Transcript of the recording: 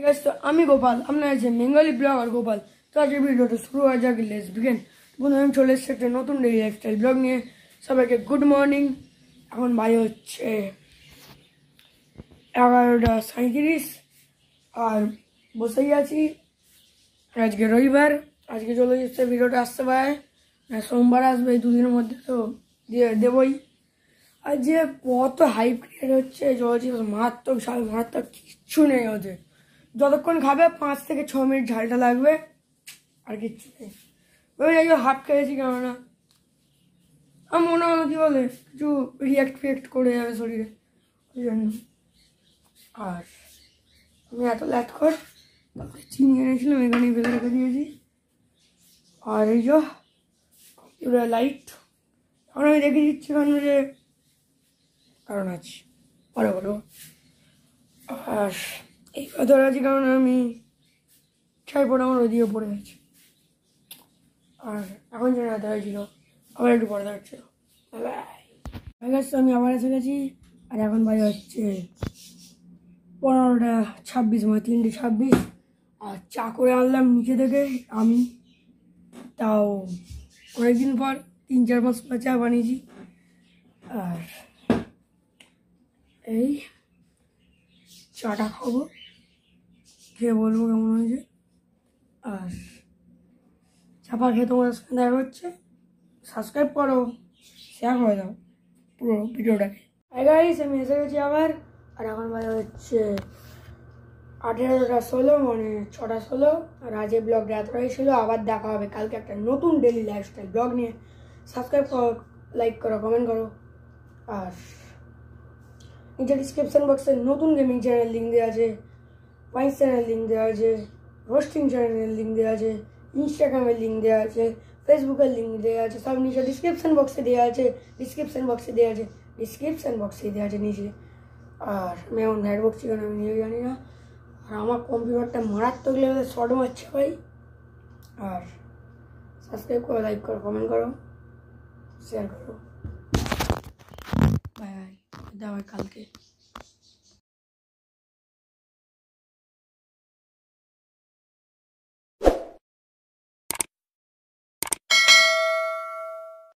Guys, তো আমি গোপাল, আপনারা আছেন বেঙ্গলি ব্লগার গোপাল। তো আজকের ভিডিওটা শুরু হয়ে যাক, লেটস বিগিন। বন্ধু, আমি চলে এসেছি একটা নতুন ডেইলি লাইফস্টাইল ব্লগ নিয়ে। সবাইকে গুড মর্নিং। এখন বাজে হচ্ছে 11:37 আর বসেই আছি। আজকে রবিবার, আজকে চলে এসছে, ভিডিওটা আসতে পারে সোমবার আসবে, এই দুদিনের মধ্যে তো দিয়ে দেবই। আর যে কত হাইপ ক্রিয়েট হচ্ছে জলজিৎ, মারাত্মক ঝাল, মারাত্মক কিচ্ছু নেই ওদের। যতক্ষণ খাবে 5 থেকে 6 মিনিট ঝালটা লাগবে, আর কিচ্ছু নেই। ওই হাফ খেয়েছি, কেননা আমার মনে হলো কি বলে কিছু রিয়াক্ট করে যাবে শরীরে, ওই জন্য। আর আমি এত ল্যাট কর চিনি এনেছিলাম, এখানেই ফেলে রেখে দিয়েছি। আর এই যে কম্পিউটার লাইট এখন আমি দেখে দিচ্ছি, কারণ আছে পরে বলবো। আর এই কথা আছে কারণ আমি ছাই পড়ে আমার ওইদিকে পড়ে গেছে। আর এখন যে রাতে হয়েছিল, আবার একটু পরে হচ্ছিল। আমি আবার এসে গেছি। আর এখন বাজে হচ্ছে 15:26, মানে 3:26। আর চা করে আনলাম নিচে থেকে আমি, তাও অনেকদিন পর 3-4 মাস পর চা বানিয়েছি। আর এই চাটা খাবো, খেয়ে বলবো কেমন হয়েছে। আর চাপা খেয়ে তোমাদের সঙ্গে দেখা হচ্ছে। সাবস্ক্রাইব করো, শেয়ার করে দাও পুরো ভিডিওটাকে। গাইস, আমি এসে গেছি আবার। আর এখন বাজে হচ্ছে 18:16, মানে 6:16। আর আজ এই ব্লগটা এতটাই ছিল। আবার দেখা হবে কালকে একটা নতুন ডেলি লাইফস্টাইল ব্লগ নিয়ে। সাবস্ক্রাইব করো, লাইক করো, কমেন্ট করো। আর নিচে ডিসক্রিপশন বক্সে নতুন গেমিং চ্যানেল লিঙ্ক দেওয়া আছে, ওয়াইস চ্যানেল লিঙ্ক দেওয়া আছে, রোস্টিং চ্যানেলের লিঙ্ক দেওয়া আছে, ইনস্টাগ্রামের লিঙ্ক দেওয়া আছে, ফেসবুকের লিঙ্ক দেওয়া আছে। সব নিচে ডিসক্রিপশন বক্সে দেওয়া আছে নিচে। আর আমি এখন নেট বক্সি, কেন আমি নিজে জানি না। আর আমার কম্পিউটারটা মারাত্মক লেভেলে শর্ট মারছে ভাই। আর সাবস্ক্রাইব করো, লাইক করো, কমেন্ট করো, শেয়ার করো। বাই বাই, দেখা হবে কালকে।